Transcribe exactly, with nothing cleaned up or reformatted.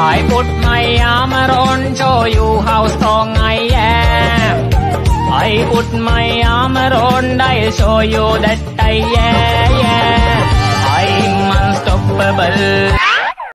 I put my arm around, show you how strong I am. I put my arm around, I'll show you that I am. I'm unstoppable.